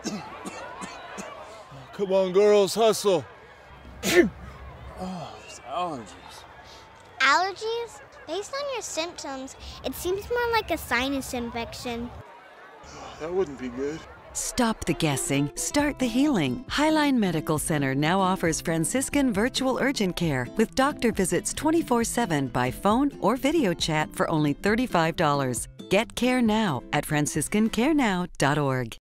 Come on, girls, hustle. Oh, it's allergies. Allergies? Based on your symptoms, it seems more like a sinus infection. That wouldn't be good. Stop the guessing. Start the healing. Highline Medical Center now offers Franciscan virtual urgent care with doctor visits 24/7 by phone or video chat for only $35. Get care now at franciscancarenow.org.